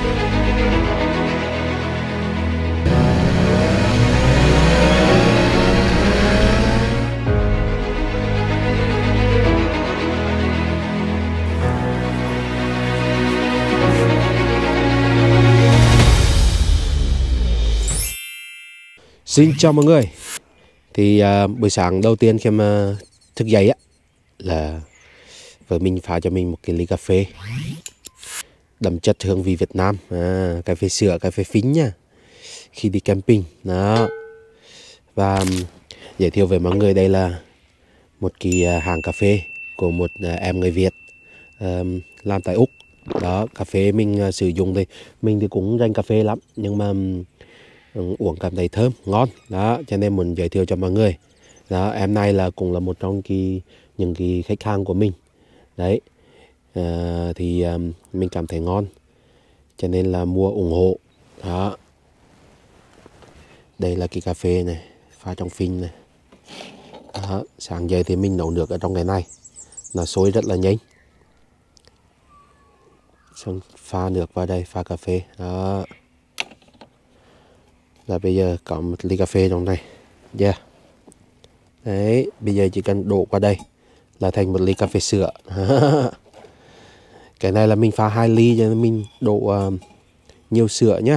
Xin chào mọi người. Thì buổi sáng đầu tiên khi mà thức dậy á là vợ mình pha cho mình một cái ly cà phê đậm chất hương vị Việt Nam, cà phê sữa, cà phê phính nha, khi đi camping đó. Và giới thiệu với mọi người, đây là một cái hàng cà phê của một em người Việt làm tại Úc đó. Cà phê mình sử dụng thì mình thì cũng rành cà phê lắm, nhưng mà uống cảm thấy thơm ngon đó, cho nên muốn giới thiệu cho mọi người đó. Em này là cũng là một trong những cái khách hàng của mình đấy. Thì mình cảm thấy ngon cho nên là mua ủng hộ đó. Đây là cái cà phê này, pha trong phin này đó. Sáng dậy thì mình nấu nước ở trong cái này, nó sôi rất là nhanh, xong pha nước vào đây, pha cà phê đó. Là bây giờ có một ly cà phê trong này, yeah. Đấy, bây giờ chỉ cần đổ qua đây là thành một ly cà phê sữa. Cái này là mình pha 2 ly cho nên mình đổ nhiều sữa nhá.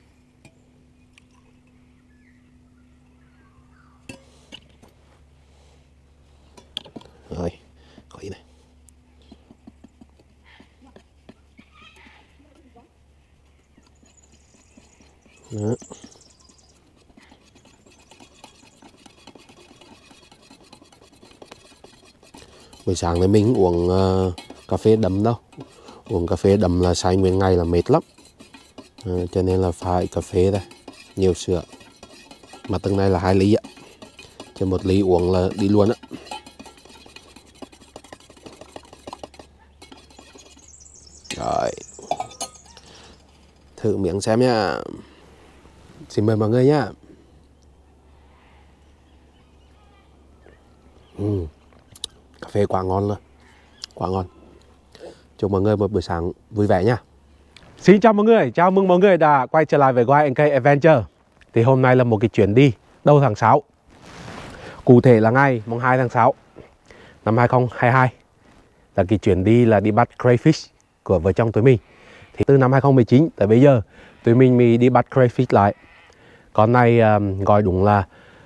Rồi, khỏi này. Đó. Buổi sáng này mình uống cà phê đậm đâu. Uống cà phê đậm là say nguyên ngày là mệt lắm. Cho nên là phải cà phê đây, nhiều sữa. Mà từng này là 2 ly ạ. Cho 1 ly uống là đi luôn á. Rồi, thử miếng xem nhá. Xin mời mọi người nhá. Cà phê quá ngon luôn, quá ngon. Chúc mọi người một buổi sáng vui vẻ nhá. Xin chào mọi người, chào mừng mọi người đã quay trở lại với YNK Adventure. Thì hôm nay là một cái chuyến đi đầu tháng 6. Cụ thể là ngày mùng 2 tháng 6 năm 2022. Là cái chuyến đi là đi bắt crayfish của vợ chồng tụi mình. Thì từ năm 2019 tới bây giờ tụi mình mới đi bắt crayfish lại. Con này gọi đúng là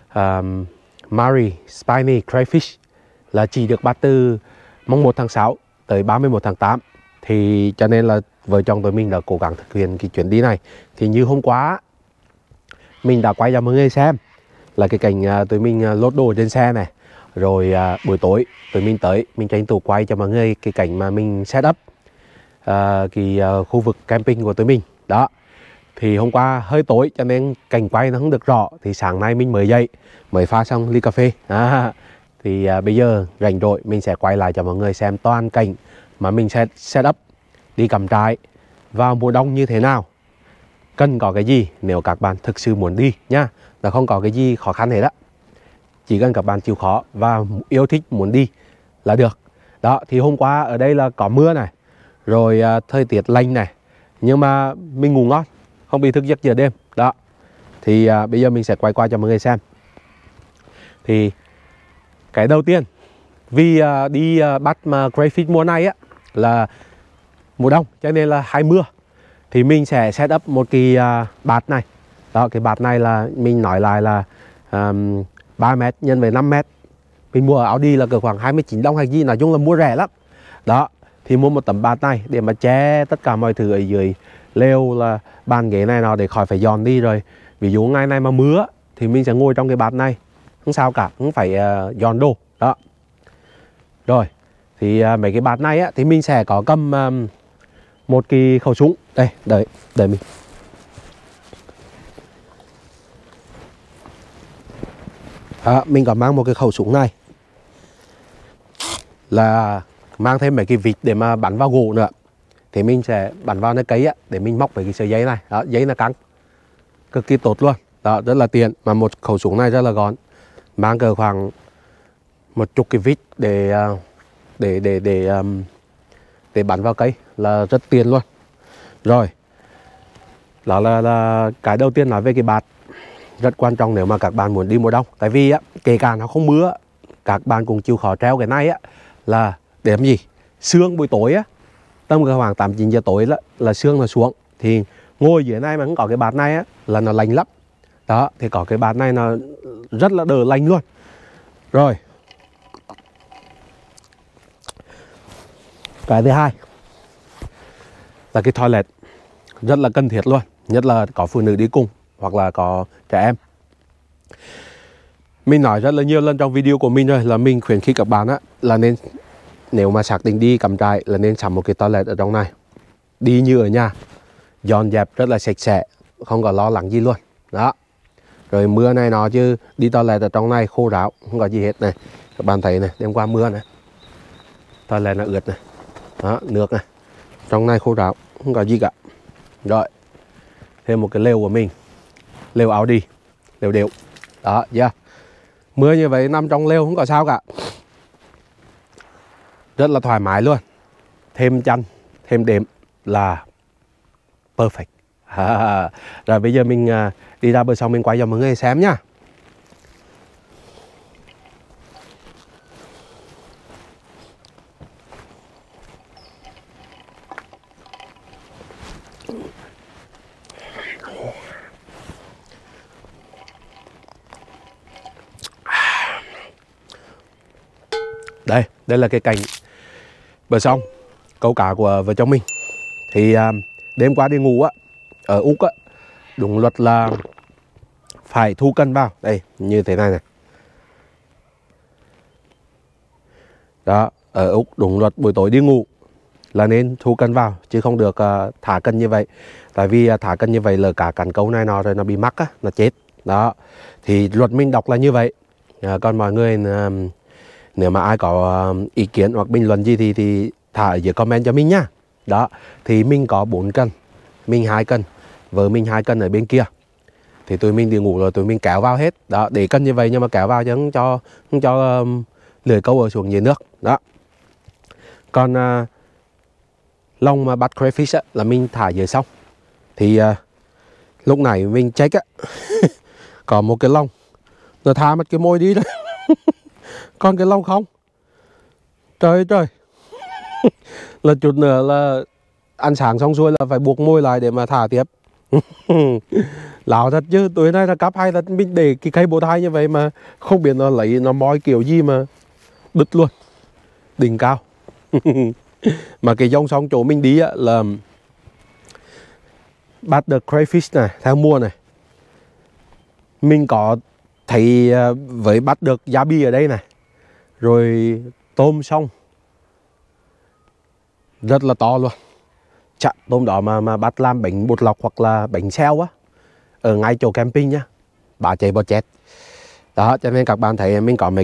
Mary Spiny Crayfish, là chỉ được bắt từ mùng 1 tháng 6 tới 31 tháng 8. Thì cho nên là vợ chồng tụi mình đã cố gắng thực hiện cái chuyến đi này. Thì như hôm qua mình đã quay cho mọi người xem là cái cảnh tụi mình lốt đồ trên xe này. Rồi buổi tối tụi mình tới, mình tranh thủ quay cho mọi người cái cảnh mà mình set up cái khu vực camping của tụi mình đó. Thì hôm qua hơi tối cho nên cảnh quay nó không được rõ. Thì sáng nay mình mới dậy, mới pha xong ly cà phê thì bây giờ rảnh rỗi mình sẽ quay lại cho mọi người xem toàn cảnh mà mình sẽ set up đi cắm trại vào mùa đông như thế nào, cần có cái gì nếu các bạn thực sự muốn đi nhá. Là không có cái gì khó khăn hết á, chỉ cần các bạn chịu khó và yêu thích muốn đi là được đó. Thì hôm qua ở đây là có mưa này, rồi thời tiết lạnh này, nhưng mà mình ngủ ngon, không bị thức giấc giữa đêm đó. Thì bây giờ mình sẽ quay qua cho mọi người xem. Thì cái đầu tiên, vì đi bắt crayfish mùa này á là mùa đông cho nên là hay mưa, thì mình sẽ set up một cái bạt này đó. Cái bạt này là mình nói lại là 3 mét nhân với 5 mét. Mình mua ở Audi là cỡ khoảng 29 đồng hay gì, nói chung là mua rẻ lắm đó. Thì mua một tấm bạt này để mà che tất cả mọi thứ ở dưới lều, là bàn ghế này nào để khỏi phải dọn đi. Rồi ví dụ ngày này mà mưa thì mình sẽ ngồi trong cái bạt này, không sao cả, không phải dọn đồ đó. Rồi thì mấy cái bạt này á, thì mình sẽ có cầm một cái khẩu súng đây, đợi mình. Mình có mang một cái khẩu súng này, là mang thêm mấy cái vịt để mà bắn vào gỗ nữa. Thì mình sẽ bắn vào nơi cấy á, để mình móc với cái sợi dây này đó. Dây là căng cực kỳ tốt luôn đó, rất là tiện. Mà một khẩu súng này rất là gọn, mang cỡ khoảng 10 cái vít để bắn vào cây là rất tiện luôn. Rồi Đó là cái đầu tiên nói về cái bạt. Rất quan trọng nếu mà các bạn muốn đi mùa đông. Tại vì á, kể cả nó không mưa, các bạn cũng chịu khó treo cái này á, là để làm gì? Sương buổi tối á, tầm khoảng 8-9 giờ tối là sương nó xuống. Thì ngồi dưới này mà không có cái bạt này á, là nó lạnh lắm. Đó, thì có cái bạt này nó rất là đỡ lạnh luôn. Rồi. Cái thứ hai là cái toilet. Rất là cần thiết luôn. Nhất là có phụ nữ đi cùng hoặc là có trẻ em. Mình nói rất là nhiều lần trong video của mình rồi, là mình khuyến khích các bạn á, là nên nếu mà xác định đi cắm trại là nên sắm một cái toilet ở trong này. Đi như ở nhà, dọn dẹp rất là sạch sẽ, không có lo lắng gì luôn. Đó. Rồi mưa này nó chứ đi toilet ở trong này khô ráo, không có gì hết này. Các bạn thấy này, đêm qua mưa này, toilet nó ướt này. Đó, nước này. Trong này khô ráo, không có gì cả. Rồi. Thêm một cái lều của mình, lều áo đi, lều đều. Đó, yeah. Mưa như vậy nằm trong lều không có sao cả, rất là thoải mái luôn. Thêm chăn, thêm đệm là perfect. Rồi bây giờ mình đi ra bờ sông, mình quay cho mọi người xem nhá. Đây là cái cảnh bờ sông câu cá của vợ chồng mình. Thì đêm qua đi ngủ á, ở Úc á, đúng luật là phải thu cân vào. Đây, như thế này này. Đó, ở Úc đúng luật buổi tối đi ngủ là nên thu cân vào, chứ không được thả cân như vậy. Tại vì thả cân như vậy là cả cắn câu này nó rồi nó bị mắc á, nó chết. Đó, thì luật mình đọc là như vậy. Còn mọi người nếu mà ai có ý kiến hoặc bình luận gì thì thả ở dưới comment cho mình nhá. Đó, thì mình có 4 cân, mình 2 cân, vợ mình 2 cân ở bên kia. Thì tụi mình đi ngủ rồi tụi mình kéo vào hết. Đó, để cân như vậy nhưng mà kéo vào chứ không cho lưỡi câu ở xuống dưới nước. Đó. Còn lông mà bắt crayfish á, là mình thả dưới sông. Thì lúc này mình check á, có một cái lông nó thả mất cái môi đi đó. Còn cái lông không. Trời ơi trời. Là chút nữa là ăn sáng xong xuôi là phải buộc môi lại để mà thả tiếp. Láo thật chứ, tối nay là cắp hay là mình để cái cây bột hai như vậy mà không biết nó lấy nó moi kiểu gì mà đứt luôn. Đỉnh cao. Mà cái dòng sông chỗ mình đi á, là bắt được crayfish này, theo mùa này. Mình có thấy với bắt được giá bi ở đây này, rồi tôm sông rất là to luôn. Chà, tôm đó mà bắt làm bánh bột lọc hoặc là bánh xeo á, ở ngay chỗ camping nhá, bà chạy bò chết. Đó, cho nên các bạn thấy mình có mấy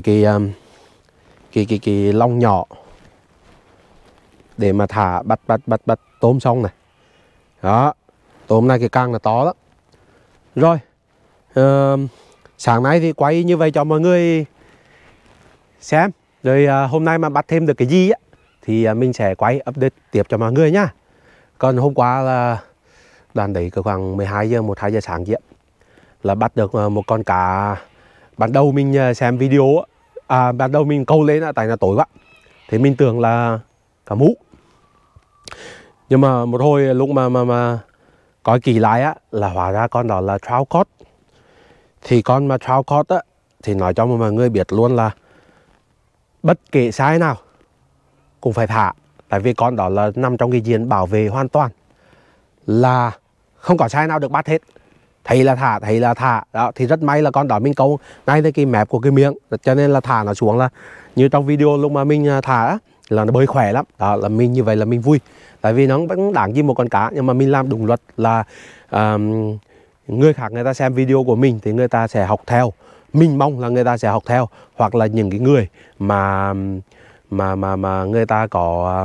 cái lông nhỏ để mà thả bắt tôm sông này. Đó, tôm này cái càng là to lắm. Rồi, sáng nay thì quay như vậy cho mọi người xem. Rồi hôm nay mà bắt thêm được cái gì á thì mình sẽ quay update tiếp cho mọi người nhá. Còn hôm qua là đoàn đấy cỡ khoảng 12 giờ, 1-2 giờ sáng kia là bắt được một con cá. Ban đầu mình xem video á, ban đầu mình câu lên tại là tối quá thì mình tưởng là cá mú. Nhưng mà một hồi lúc mà coi kỳ lại á, là hóa ra con đó là trout cod. Thì con mà trout cod á thì nói cho mọi người biết luôn là bất kể size nào cũng phải thả. Tại vì con đó là nằm trong cái diện bảo vệ hoàn toàn, là không có size nào được bắt hết. Thấy là thả. Đó, thì rất may là con đó mình câu ngay tới cái mép của cái miệng, cho nên là thả nó xuống là như trong video lúc mà mình thả á, là nó bơi khỏe lắm. Đó, là mình như vậy là mình vui. Tại vì nó vẫn đáng như một con cá, nhưng mà mình làm đúng luật là người khác người ta xem video của mình thì người ta sẽ học theo. Mình mong là người ta sẽ học theo, hoặc là những cái người mà người ta có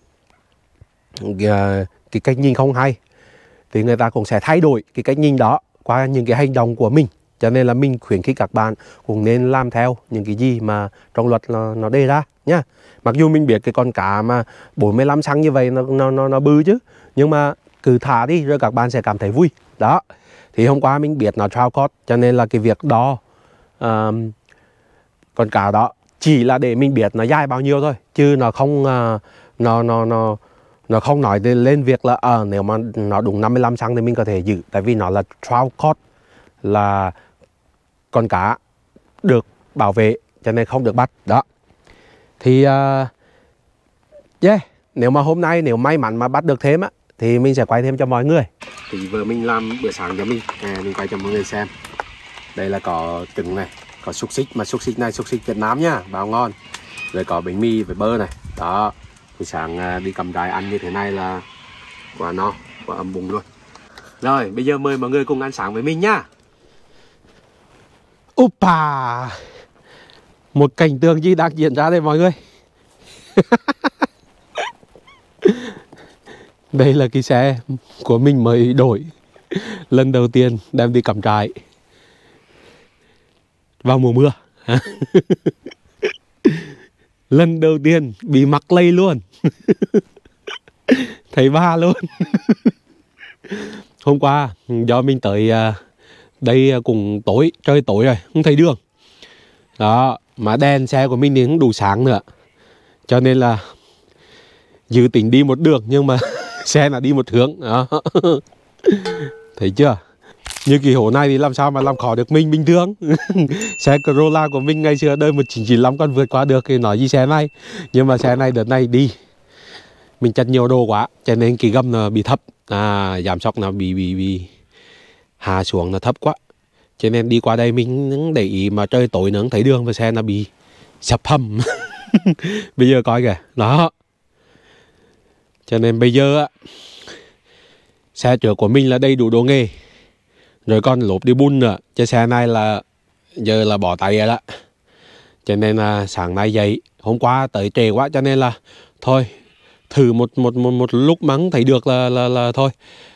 cái cách nhìn không hay thì người ta cũng sẽ thay đổi cái cách nhìn đó qua những cái hành động của mình. Cho nên là mình khuyến khích các bạn cũng nên làm theo những cái gì mà trong luật nó đề ra nhá. Mặc dù mình biết cái con cá mà 45 cm như vậy nó bự chứ, nhưng mà cứ thả đi rồi các bạn sẽ cảm thấy vui. Đó, thì hôm qua mình biết nó trout cod, cho nên là cái việc đó con cá đó chỉ là để mình biết nó dài bao nhiêu thôi, chứ nó không nó không nói lên việc là nếu mà nó đúng 55 cm thì mình có thể giữ, tại vì nó là trout cod, là con cá được bảo vệ cho nên không được bắt. Đó thì nếu mà hôm nay nếu may mắn mà bắt được thêm á thì mình sẽ quay thêm cho mọi người. Thì vừa mình làm bữa sáng cho mình quay cho mọi người xem. Đây là có trứng này, có xúc xích, mà xúc xích này xúc xích Việt Nam nhá, bao ngon. Rồi có bánh mì với bơ này. Đó, thì sáng đi cầm trại ăn như thế này là quá no, quá ấm bụng luôn. Rồi bây giờ mời mọi người cùng ăn sáng với mình nhá. Opa, một cảnh tượng gì đang diễn ra đây mọi người. Đây là cái xe của mình mới đổi, lần đầu tiên đem đi cắm trại vào mùa mưa. Lần đầu tiên bị mắc lây luôn. Thấy ba luôn. Hôm qua do mình tới đây cũng tối, trời tối rồi, không thấy đường. Đó, mà đèn xe của mình thì không đủ sáng nữa, cho nên là dự tính đi một đường nhưng mà xe là đi một hướng. Đó. Thấy chưa? Như cái hố này thì làm sao mà làm khó được mình bình thường. Xe Corolla của mình ngày xưa đời 1995 còn vượt qua được thì nói gì xe này. Nhưng mà xe này đợt này đi mình chặt nhiều đồ quá, cho nên cái gầm nó bị thấp, giảm sóc nó bị hạ xuống nó thấp quá, cho nên đi qua đây mình để ý mà trời tối nó không thấy đường và xe nó bị sập hầm. Bây giờ coi kìa, đó. Cho nên bây giờ á, xe trước của mình là đầy đủ đồ nghề, rồi còn lốp đi bun nữa, chứ xe này là giờ là bỏ tay rồi đó. Cho nên là sáng nay dậy, hôm qua tới trễ quá cho nên là thôi thử một lúc mắng thấy được là thôi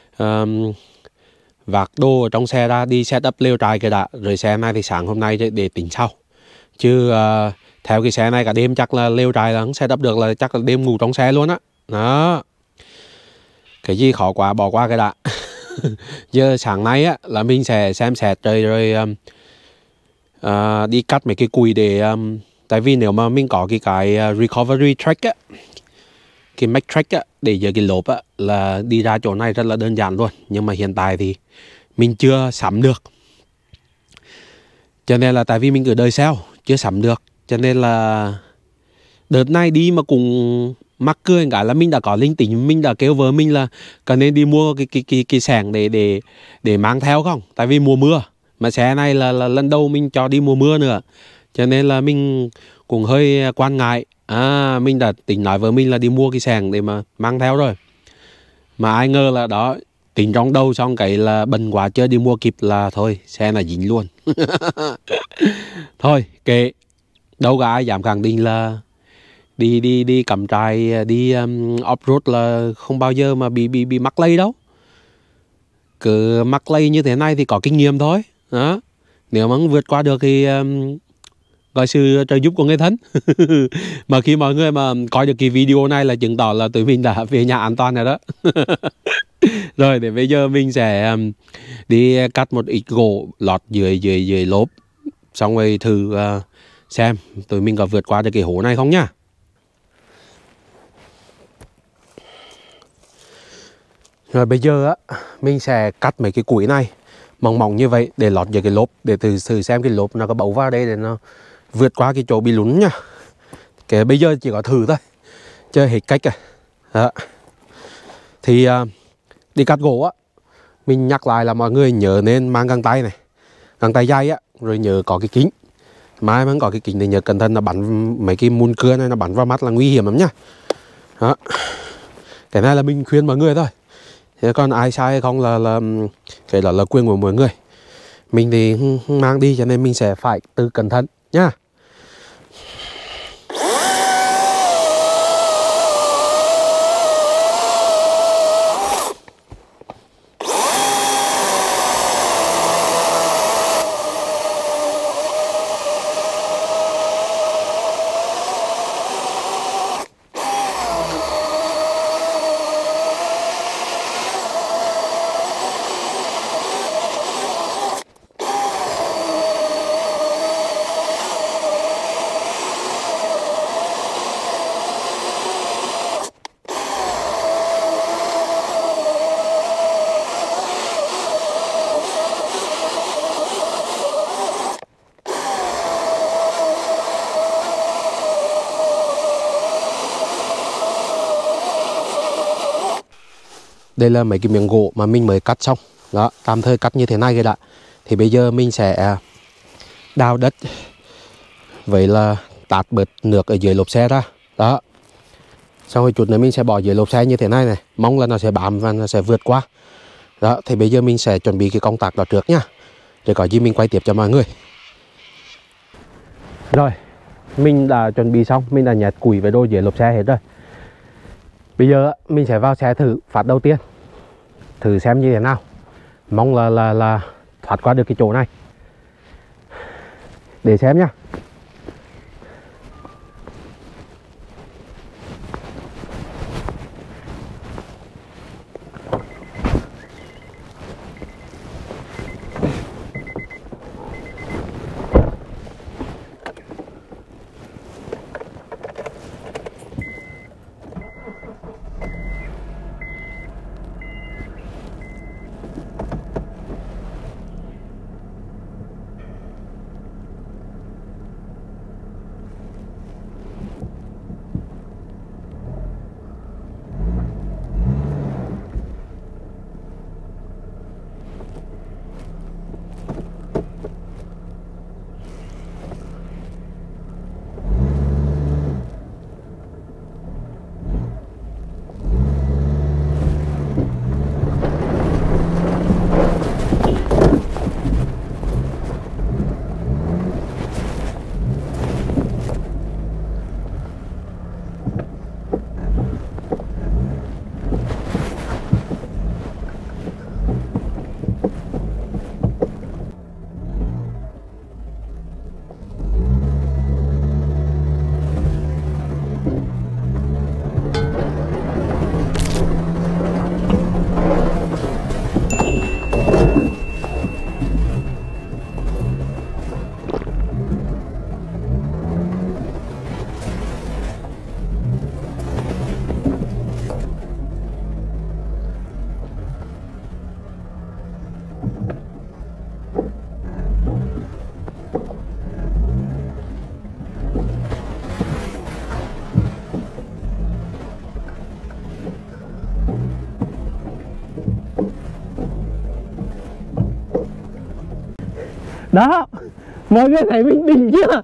vác đồ ở trong xe ra đi set up lều trại cái đã, rồi xe này thì sáng hôm nay để tính sau. Chứ theo cái xe này cả đêm chắc là lều trại là không set up được, là chắc là đêm ngủ trong xe luôn á. Đó, cái gì khó quá bỏ qua cái đã. Giờ sáng nay á là mình sẽ xem xét rồi đi cắt mấy cái cùi để tại vì nếu mà mình có cái recovery track á, cái Mac track á, để giữa cái lốp á, là đi ra chỗ này rất là đơn giản luôn. Nhưng mà hiện tại thì mình chưa sắm được, cho nên là tại vì mình cứ đợi sale chưa sắm được, cho nên là đợt này đi mà cũng mắc cười cả là mình đã có linh tính, mình đã kêu vợ mình là cần nên đi mua cái xẻng để mang theo không, tại vì mùa mưa mà xe này là lần đầu mình cho đi mùa mưa nữa, cho nên là mình cũng hơi quan ngại. Mình đã tính nói với mình là đi mua cái xẻng để mà mang theo rồi, mà ai ngờ là đó tính trong đầu xong cái là bận quá chưa đi mua kịp là thôi xe là dính luôn. Thôi kệ, đâu có ai dám khẳng định là đi cắm trại đi off-road là không bao giờ mà bị mắc lây đâu. Cứ mắc lây như thế này thì có kinh nghiệm thôi. Đó, nếu mà không vượt qua được thì gọi sự trợ giúp của người thân. Mà khi mọi người mà coi được cái video này là chứng tỏ là tụi mình đã về nhà an toàn rồi đó. Rồi để bây giờ mình sẽ đi cắt một ít gỗ lọt dưới lốp, xong rồi thử xem tụi mình có vượt qua được cái hố này không nhá. Rồi bây giờ á mình sẽ cắt mấy cái củi này mỏng mỏng như vậy để lọt dưới cái lốp, để thử xem cái lốp nó có bấu vào đây để nó vượt qua cái chỗ bị lún nha. Cái bây giờ chỉ có thử thôi, chơi hết cách rồi. Đó. Thì đi cắt gỗ á, mình nhắc lại là mọi người nhớ nên mang găng tay này, găng tay dày á, rồi nhớ có cái kính. Mai mà không có cái kính thì nhớ cẩn thận là bắn mấy cái mùn cưa này, nó bắn vào mắt là nguy hiểm lắm nhá. Đó. Cái này là mình khuyên mọi người thôi, thế còn ai sai hay không là cái đó là quyền của mọi người. Mình thì không mang đi cho nên mình sẽ phải tự cẩn thận nhá. Đây là mấy cái miếng gỗ mà mình mới cắt xong. Đó, tạm thời cắt như thế này rồi đã. Thì bây giờ mình sẽ đào đất, vậy là tạt bớt nước ở dưới lốp xe ra. Đó. Xong rồi chút nữa mình sẽ bỏ dưới lốp xe như thế này này. Mong là nó sẽ bám và nó sẽ vượt qua. Đó, thì bây giờ mình sẽ chuẩn bị cái công tác đó trước nha. Để có gì mình quay tiếp cho mọi người. Rồi, mình đã chuẩn bị xong, mình đã nhét củi với đồ dưới lốp xe hết rồi. Bây giờ mình sẽ vào xe thử phát đầu tiên, thử xem như thế nào. Mong là thoát qua được cái chỗ này. Để xem nhá. Đó, mọi người thấy mình đỉnh chưa?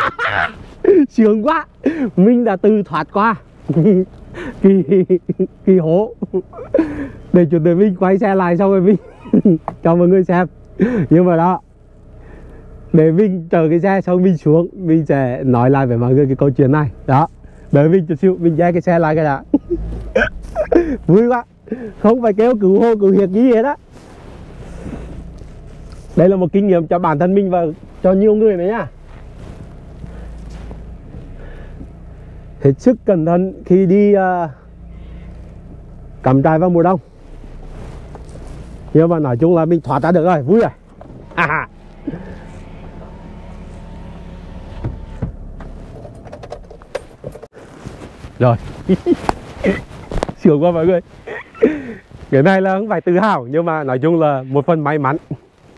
Sướng quá. Mình đã tự thoát qua kỳ hố. Để chút nữa mình quay xe lại xong rồi mình cho mọi người xem. Nhưng mà đó, để mình chờ cái xe xong mình xuống, mình sẽ nói lại với mọi người cái câu chuyện này. Đó, đợi mình chút xíu, mình dây cái xe lại cái đã. Vui quá. Không phải kêu cứu hộ cứu hiệp gì hết á. Đây là một kinh nghiệm cho bản thân mình và cho nhiều người nữa nha. Hết sức cẩn thận khi đi cắm trại vào mùa đông. Nhưng mà nói chung là mình thoát ra được rồi, vui rồi. Rồi. Sướng quá mọi người. Cái này là không phải tự hào, nhưng mà nói chung là một phần may mắn.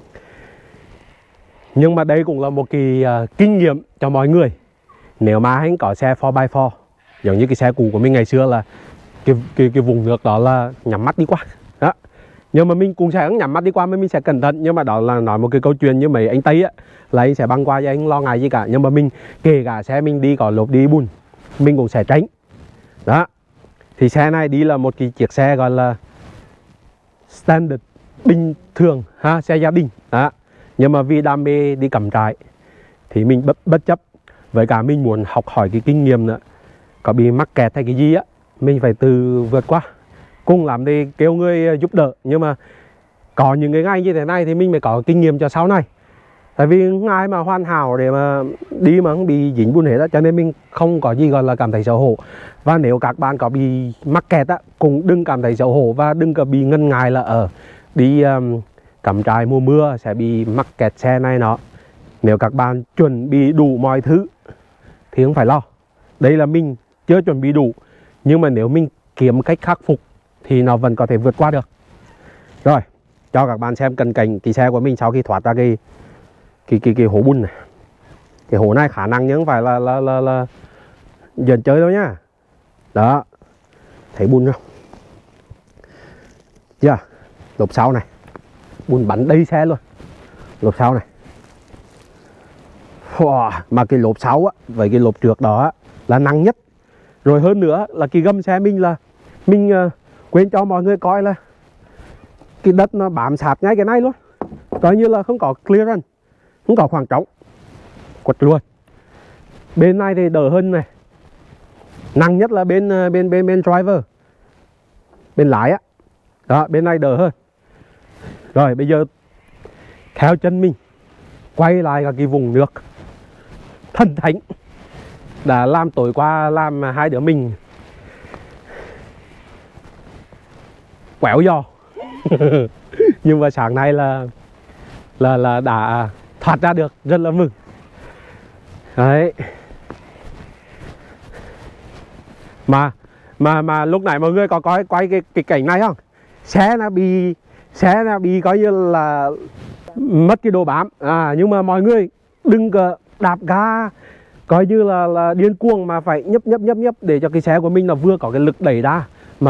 Nhưng mà đây cũng là một cái kinh nghiệm cho mọi người. Nếu mà anh có xe 4x4, giống như cái xe cũ của mình ngày xưa là cái vùng nước đó là nhắm mắt đi qua đó. Nhưng mà mình cũng sẽ nhắm mắt đi qua, mình sẽ cẩn thận. Nhưng mà đó là nói một cái câu chuyện như mấy anh Tây á, là anh sẽ băng qua cho anh lo ngại gì cả. Nhưng mà mình kể cả xe mình đi có lốp đi bùn, mình cũng sẽ tránh. Đó. Thì xe này đi là một cái chiếc xe gọi là standard, bình thường ha, xe gia đình đó. Nhưng mà vì đam mê đi cắm trại thì mình bất chấp. Với cả mình muốn học hỏi cái kinh nghiệm nữa. Có bị mắc kẹt hay cái gì á, mình phải tự vượt qua. Cùng lắm thì kêu người giúp đỡ. Nhưng mà có những cái ngày như thế này thì mình mới có kinh nghiệm cho sau này. Tại vì không ai mà hoàn hảo để mà đi mà không bị dính bùn hết á. Cho nên mình không có gì gọi là cảm thấy xấu hổ. Và nếu các bạn có bị mắc kẹt á, cũng đừng cảm thấy xấu hổ. Và đừng có bị ngần ngại là đi cắm trại mùa mưa sẽ bị mắc kẹt xe này nọ. Nếu các bạn chuẩn bị đủ mọi thứ thì không phải lo. Đây là mình chưa chuẩn bị đủ. Nhưng mà nếu mình kiếm cách khắc phục thì nó vẫn có thể vượt qua được. Rồi, cho các bạn xem cận cảnh cái xe của mình sau khi thoát ra cái hố bùn này. Cái hố này khả năng nhưng không phải là dần chơi đâu nhá. Đó, thấy bùn không? Yeah. Lốp sau này bùn bắn đầy xe luôn. Lốp sau này. Wow. Mà cái lốp sau á, với cái lốp trước đó á, là nặng nhất. Rồi hơn nữa là cái gầm xe mình là mình quên cho mọi người coi là cái đất nó bám sát ngay cái này luôn, coi như là không có clearance, không có khoảng trống, quật luôn. Bên này thì đỡ hơn này, nặng nhất là bên driver, bên lái á. Đó, bên này đỡ hơn. Rồi bây giờ theo chân mình quay lại cả cái vùng nước thần thánh đã làm tối qua, làm hai đứa mình quẹo giò. Nhưng mà sáng nay là đã thoát ra được, rất là mừng. Đấy. Mà lúc nãy mọi người có quay cái cảnh này không? Xe nó bị coi như là mất cái độ bám. Nhưng mà mọi người đừng có đạp ga coi như là điên cuồng, mà phải nhấp để cho cái xe của mình là vừa có cái lực đẩy ra mà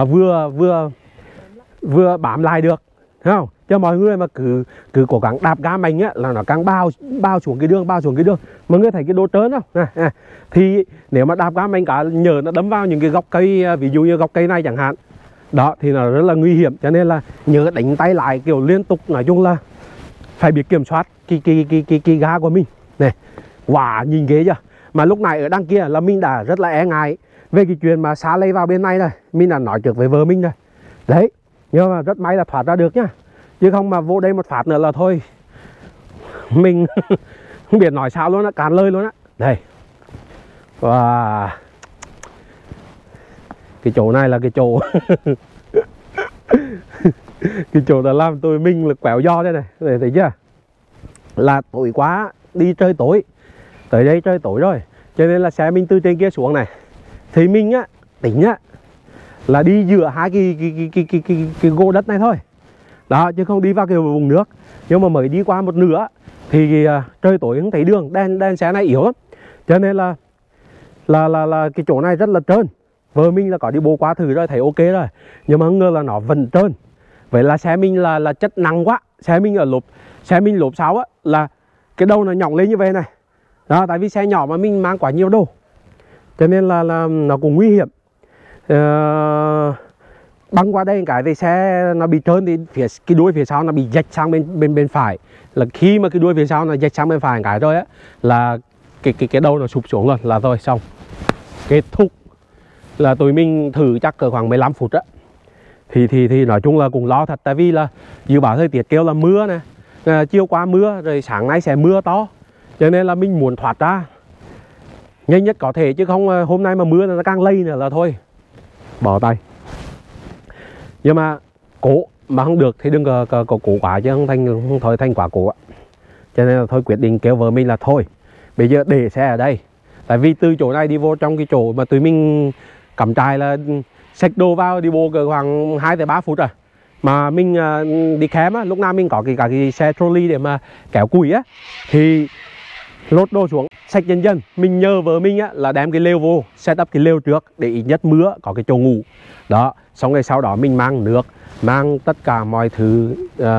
vừa bám lại được, thấy không? Cho mọi người mà cứ cố gắng đạp ga mạnh á là nó càng bao xuống cái đường. Mọi người thấy cái độ trơn không? Thì nếu mà đạp ga mạnh cả nhờ nó đấm vào những cái gốc cây, ví dụ như gốc cây này chẳng hạn, đó thì nó rất là nguy hiểm. Cho nên là nhớ đánh tay lại kiểu liên tục, nói chung là phải biết kiểm soát cái ga của mình này. Wow, nhìn ghê chưa. Mà lúc này ở đằng kia là mình đã rất là e ngại về cái chuyện mà xá lây vào bên này rồi. Mình đã nói trước với vợ mình rồi đấy, nhưng mà rất may là thoát ra được nhá, chứ không mà vô đây một phát nữa là thôi mình không biết nói sao luôn á, cạn lời luôn á. Đây. Wow. Cái chỗ này là cái chỗ cái chỗ đã làm tôi mình là quẹo giò đây này, để thấy chưa? Là tối quá, đi chơi tối, tới đây chơi tối rồi, cho nên là xe mình từ trên kia xuống này thì mình á tính á là đi giữa hai cái gỗ đất này thôi đó, chứ không đi vào cái vùng nước. Nhưng mà mới đi qua một nửa thì trời tối không thấy đường, đèn xe này yếu lắm, cho nên là cái chỗ này rất là trơn. Vợ mình là có đi bộ qua thử rồi, thấy ok rồi, nhưng mà không ngờ là nó vẫn trơn. Vậy là xe mình là chất nặng quá. Xe mình lốp sau á là cái đầu nó nhỏng lên như vậy này đó, tại vì xe nhỏ mà mình mang quá nhiều đồ, cho nên là nó cũng nguy hiểm. Băng qua đây cái thì xe nó bị trơn thì cái đuôi phía sau nó bị dạch sang bên phải. Là khi mà cái đuôi phía sau nó dạch sang bên phải cái rồi á là cái đầu nó sụp xuống luôn là thôi xong, kết thúc. Là tụi mình thử chắc cỡ khoảng 15 phút á thì nói chung là cũng lo thật, tại vì là dự báo thời tiết kêu là mưa này, chiều qua mưa rồi sáng nay sẽ mưa to, cho nên là mình muốn thoát ra nhanh nhất có thể, chứ không hôm nay mà mưa nó càng lây nữa là thôi bỏ tay. Nhưng mà cố mà không được thì đừng có cố quá, chứ không thôi thành quả cố. Cho nên là thôi quyết định kêu vợ mình là thôi bây giờ để xe ở đây, tại vì từ chỗ này đi vô trong cái chỗ mà tụi mình cắm trại là xách đồ vào đi bộ cỡ khoảng 2-3 phút rồi. Mà mình đi khám á, lúc nào mình có cả cái xe trolley để mà kéo củi á, thì lốt đồ xuống xách dần. Mình nhờ vợ mình á là đem cái lều vô, set up cái lều trước để ít nhất mưa có cái chỗ ngủ đó. Xong rồi sau đó mình mang nước, mang tất cả mọi thứ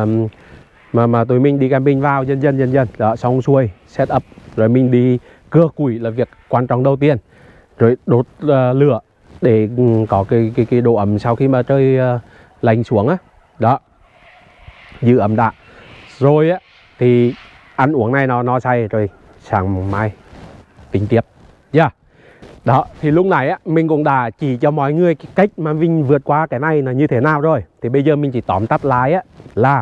mà tụi mình đi camping vào dần đó, xong xuôi set up rồi mình đi cưa củi là việc quan trọng đầu tiên, rồi đốt lửa để có cái độ ẩm sau khi mà trời lạnh xuống á đó, giữ ẩm đã. Rồi á thì ăn uống này nó say rồi sáng mai tính tiếp. Đó thì lúc này á mình cũng đã chỉ cho mọi người cái cách mà mình vượt qua cái này là như thế nào rồi. Thì bây giờ mình chỉ tóm tắt lại á là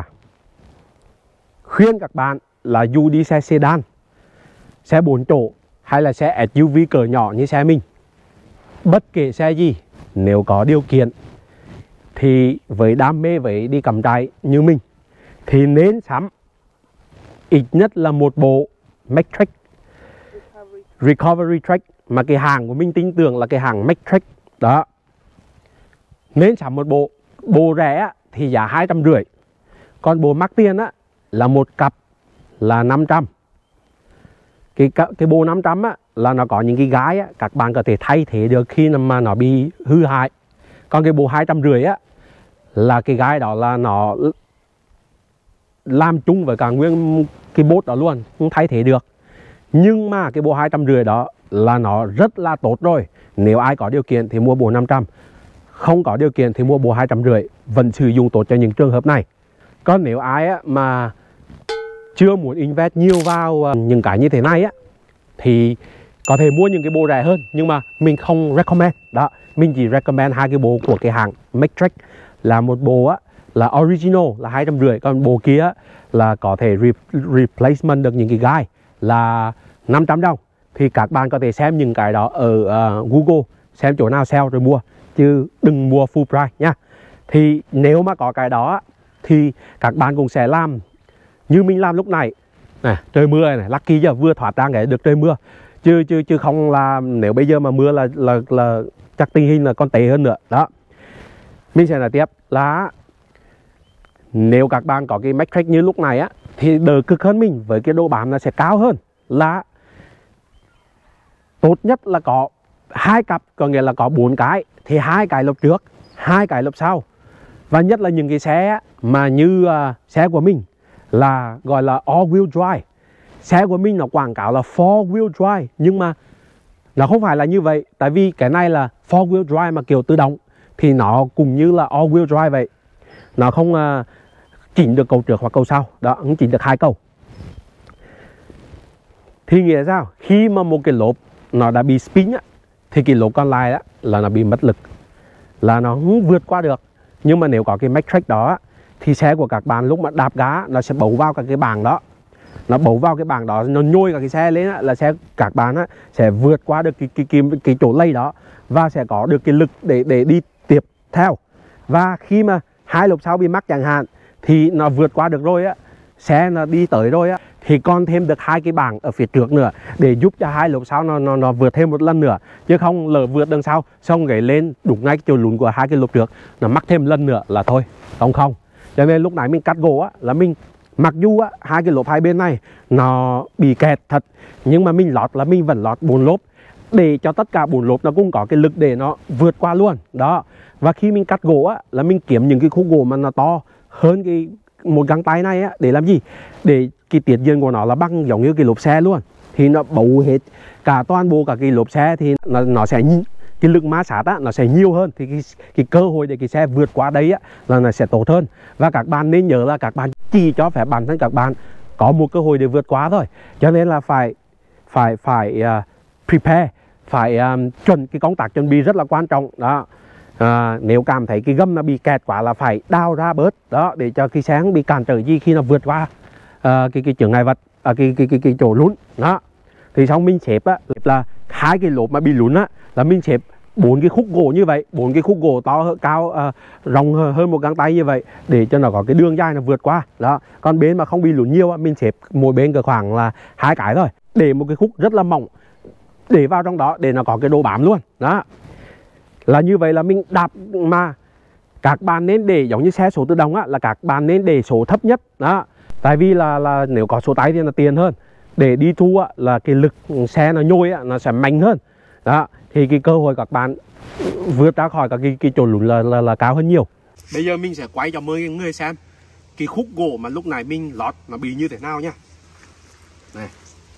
khuyên các bạn là dù đi xe sedan, xe 4 chỗ hay là xe SUV cỡ nhỏ như xe mình, bất kể xe gì, nếu có điều kiện thì với đam mê với đi cắm trại như mình thì nên sắm ít nhất là một bộ Matrix Recovery Track, mà cái hàng của mình tin tưởng là cái hàng Matrix đó. Nên sắm một bộ rẻ thì giá 250, còn bộ mắc tiền á là một cặp là 500. Cái bộ 500 á là nó có những cái gái á, các bạn có thể thay thế được khi mà nó bị hư hại. Còn cái bộ 250 á là cái gai đó là nó làm chung với cả nguyên cái bốt đó luôn, không thay thế được. Nhưng mà cái bộ 250 đó là nó rất là tốt rồi. Nếu ai có điều kiện thì mua bộ 500, không có điều kiện thì mua bộ 250, vẫn sử dụng tốt cho những trường hợp này. Còn nếu ai á, mà chưa muốn invest nhiều vào những cái như thế này á, thì có thể mua những cái bộ rẻ hơn, nhưng mà mình không recommend đó. Mình chỉ recommend hai cái bộ của cái hãng Matrix, là một bộ á là original là 250, còn bộ kia là có thể replacement được những cái gai là 500 đồng. Thì các bạn có thể xem những cái đó ở Google, xem chỗ nào sale rồi mua, chứ đừng mua full price nha. Thì nếu mà có cái đó thì các bạn cũng sẽ làm như mình làm lúc này. Này, trời mưa này, lucky giờ vừa thoát ra cái được trời mưa. Chứ không là nếu bây giờ mà mưa là chắc tình hình là còn tệ hơn nữa. Đó. Mình sẽ nói tiếp là nếu các bạn có cái Matrix như lúc này á, thì đỡ cực hơn mình, với cái độ bám nó sẽ cao hơn. Là tốt nhất là có 2 cặp, có nghĩa là có 4 cái, thì 2 cái lốp trước, 2 cái lốp sau. Và nhất là những cái xe mà như xe của mình là gọi là all wheel drive. Xe của mình nó quảng cáo là 4 wheel drive, nhưng mà nó không phải là như vậy. Tại vì cái này là 4 wheel drive mà kiểu tự động, thì nó cũng như là all wheel drive vậy. Nó không chỉnh được cầu trước hoặc cầu sau. Đó, không chỉnh được 2 cầu. Thì nghĩa sao? Khi mà một cái lốp nó đã bị spin á, thì cái lốp còn lại á, là nó bị mất lực, là nó không vượt qua được. Nhưng mà nếu có cái Matrix đó á, thì xe của các bạn lúc mà đạp gá nó sẽ bấu vào cái bảng đó. Nó bấu vào cái bảng đó, nó nhôi cả cái xe lên á, là xe các bạn á, sẽ vượt qua được cái chỗ lây đó, và sẽ có được cái lực để đi tiếp theo. Và khi mà 2 lốp sau bị mắc chẳng hạn, thì nó vượt qua được rồi á, xe nó đi tới rồi á, thì còn thêm được 2 cái bảng ở phía trước nữa, để giúp cho 2 lốp sau nó vượt thêm một lần nữa. Chứ không lỡ vượt đằng sau xong gãy lên đụng ngay chỗ lún của 2 cái lốp trước, nó mắc thêm lần nữa là thôi không. Cho nên lúc nãy mình cắt gỗ á, là mình mặc dù á 2 cái lốp hai bên này nó bị kẹt thật, nhưng mà mình lót là mình vẫn lót 4 lốp, để cho tất cả 4 lốp nó cũng có cái lực để nó vượt qua luôn đó. Và khi mình cắt gỗ á, là mình kiếm những cái khúc gỗ mà nó to hơn cái một găng tay này á, để làm gì? Để cái tiết diện của nó là bằng giống như cái lốp xe luôn, thì nó bấu hết cả toàn bộ cả cái lốp xe, thì nó sẽ cái lực ma sát á, nó sẽ nhiều hơn, thì cái cơ hội để cái xe vượt qua đấy á, là nó sẽ tốt hơn. Và các bạn nên nhớ là các bạn chỉ cho phép bản thân các bạn có một cơ hội để vượt qua thôi. Cho nên là phải prepare, phải chuẩn, cái công tác chuẩn bị rất là quan trọng đó. Nếu cảm thấy cái gầm nó bị kẹt quá là phải đào ra bớt đó, để cho cái xe không bị cản trở gì khi nó vượt qua cái chướng ngại vật, cái chỗ lún đó. Thì xong mình xếp á, là 2 cái lốp mà bị lún á, là mình xếp 4 cái khúc gỗ như vậy, 4 cái khúc gỗ to cao rộng hơn một găng tay như vậy, để cho nó có cái đường dài nó vượt qua đó. Còn bên mà không bị lún nhiều á, mình xếp mỗi bên cỡ khoảng là 2 cái thôi, để một cái khúc rất là mỏng để vào trong đó, để nó có cái độ bám luôn đó. Là như vậy là mình đạp. Mà các bạn nên để giống như xe số tự động á, là các bạn nên để số thấp nhất đó. Tại vì là nếu có số tay thì là tiền hơn. Để đi thu á, là cái lực xe nó nhôi á, nó sẽ mạnh hơn đó. Thì cái cơ hội các bạn vượt ra khỏi cái chỗ lún là cao hơn nhiều. Bây giờ mình sẽ quay cho mọi người xem cái khúc gỗ mà lúc này mình lót nó bị như thế nào nhá. Này,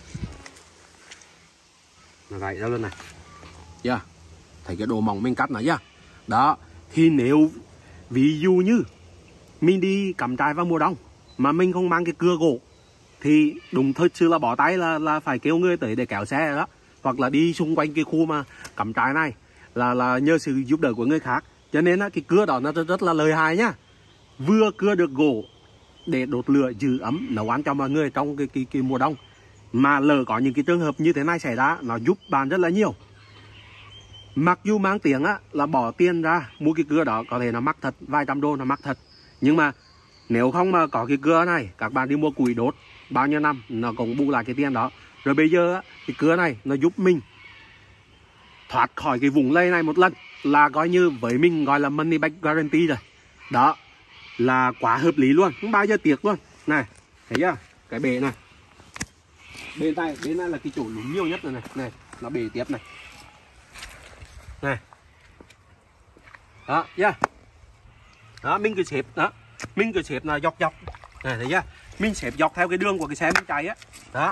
nó gãy ra luôn này, yeah. Thấy cái độ mỏng mình cắt nó chưa? Đó. Thì nếu ví dụ như mình đi cắm trại vào mùa đông mà mình không mang cái cưa gỗ, thì đúng thật sự là bỏ tay là phải kêu người tới để kéo xe đó. Hoặc là đi xung quanh cái khu mà cắm trại này là nhờ sự giúp đỡ của người khác. Cho nên cái cưa đó nó rất là lợi hại nhá. Vừa cưa được gỗ để đốt lửa giữ ấm nấu ăn cho mọi người trong cái mùa đông. Mà lỡ có những cái trường hợp như thế này xảy ra, nó giúp bạn rất là nhiều. Mặc dù mang tiếng á, là bỏ tiền ra mua cái cưa đó, có thể nó mắc thật, vài trăm đô nó mắc thật. Nhưng mà nếu không mà có cái cưa này, các bạn đi mua củi đốt bao nhiêu năm nó cũng bù lại cái tiền đó. Rồi bây giờ á, cái cưa này nó giúp mình thoát khỏi cái vùng lây này một lần, là coi như với mình gọi là money back guarantee rồi. Đó là quá hợp lý luôn, không bao giờ tiếc luôn. Này, thấy chưa? Cái bể này, bên này là cái chỗ lún nhiều nhất rồi này. Này, nó bể tiếp này. Này. Đó, yeah. Đó, mình cứ xếp đó, mình cứ xếp là dọc này, thấy chưa? Mình xếp dọc theo cái đường của cái xe mình chạy á. Đó,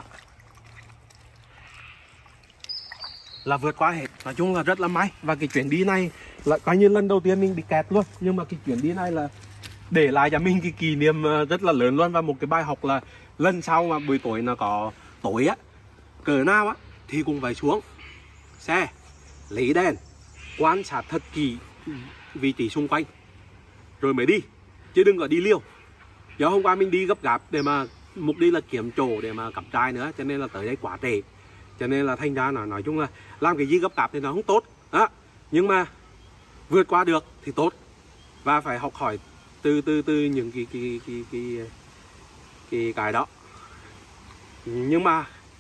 là vượt qua hết. Nói chung là rất là may. Và cái chuyến đi này là coi như lần đầu tiên mình bị kẹt luôn. Nhưng mà cái chuyến đi này là để lại cho mình cái kỷ niệm rất là lớn luôn. Và một cái bài học là lần sau mà buổi tối nó có tối á, cỡ nào á, thì cũng phải xuống xe, lấy đèn, quan sát thật kỹ vị trí xung quanh rồi mới đi, chứ đừng có đi liều. Do hôm qua mình đi gấp gáp để mà mục đích là kiếm chỗ để mà cắm trại nữa, cho nên là tới đây quá trễ, cho nên là thành ra nói chung là làm cái gì gấp gáp thì nó không tốt đó. Nhưng mà vượt qua được thì tốt, và phải học hỏi từ những cái đó. Nhưng mà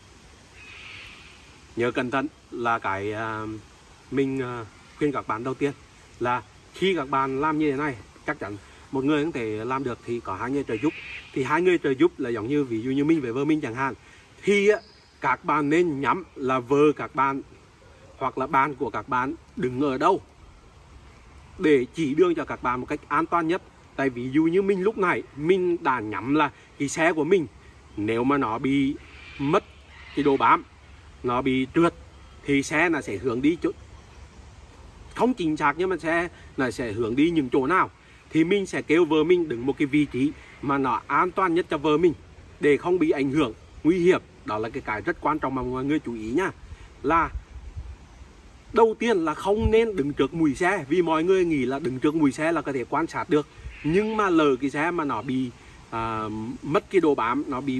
nhớ cẩn thận là cái mình khuyên các bạn đầu tiên là khi các bạn làm như thế này, chắc chắn một người không thể làm được thì có hai người trợ giúp. Thì hai người trợ giúp là giống như ví dụ như mình với vợ mình chẳng hạn, thì các bạn nên nhắm là vợ các bạn hoặc là bạn của các bạn đứng ở đâu để chỉ đường cho các bạn một cách an toàn nhất. Tại ví dụ như mình lúc này mình đã nhắm là cái xe của mình nếu mà nó bị mất cái độ bám, nó bị trượt thì xe nó sẽ hướng đi chỗ không chính xác, nhưng mà xe nó sẽ hướng đi những chỗ nào thì mình sẽ kêu vợ mình đứng một cái vị trí mà nó an toàn nhất cho vợ mình để không bị ảnh hưởng nguy hiểm. Đó là cái rất quan trọng mà mọi người chú ý nhá. Là đầu tiên là không nên đứng trước mùi xe, vì mọi người nghĩ là đứng trước mùi xe là có thể quan sát được, nhưng mà lỡ cái xe mà nó bị mất cái độ bám, nó bị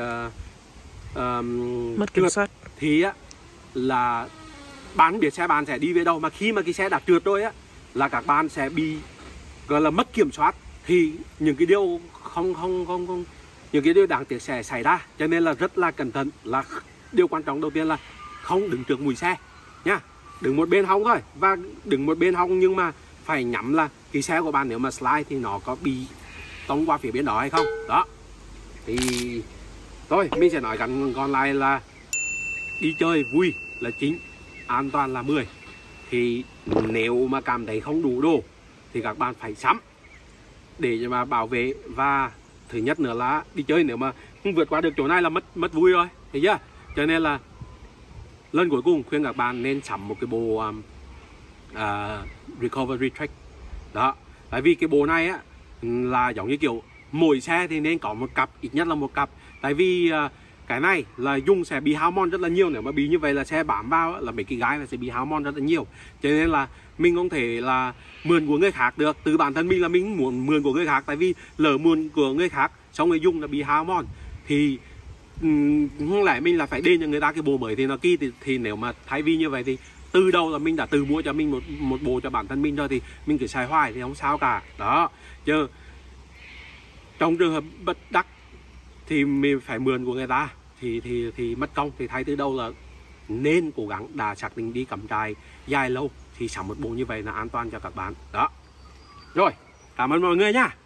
mất kiểm soát thì á là bạn không biết xe bạn sẽ đi về đâu. Mà khi mà cái xe đã trượt rồi á là các bạn sẽ bị gọi là mất kiểm soát, thì những cái điều không những cái điều đáng tiếc sẽ xảy ra. Cho nên là rất là cẩn thận. Là điều quan trọng đầu tiên là không đứng trước mùi xe nhá, đứng một bên hông thôi. Và đứng một bên hông nhưng mà phải nhắm là cái xe của bạn nếu mà slide thì nó có bị tông qua phía bên đó hay không. Đó thì thôi mình sẽ nói còn lại là đi chơi vui là chính, an toàn là 10. Thì nếu mà cảm thấy không đủ đồ thì các bạn phải sắm để mà bảo vệ. Và thứ nhất nữa là đi chơi nếu mà không vượt qua được chỗ này là mất vui rồi, thấy chưa? Cho nên là lần cuối cùng khuyên các bạn nên sắm một cái bộ recovery track đó. Tại vì cái bộ này á là giống như kiểu mỗi xe thì nên có một cặp, ít nhất là một cặp. Tại vì cái này là dùng sẽ bị hao mòn rất là nhiều. Nếu mà bị như vậy là xe bám vào là mấy cái gái là sẽ bị hao mòn rất là nhiều. Cho nên là mình không thể là mượn của người khác được. Từ bản thân mình là mình muốn mượn của người khác. Tại vì lỡ mượn của người khác xong người dùng là bị hao mòn thì không lẽ mình là phải đền cho người ta cái bộ mới thì nó kỳ. Thì nếu mà thay vì như vậy thì từ đầu là mình đã tự mua cho mình một bộ cho bản thân mình rồi, thì mình cứ xài hoài thì không sao cả. Đó, chứ trong trường hợp bất đắc thì mình phải mượn của người ta thì mất công. Thì thay từ đầu là nên cố gắng đã xác định đi cắm trại dài lâu thì sắm một bộ như vậy là an toàn cho các bạn. Đó rồi, cảm ơn mọi người nhá.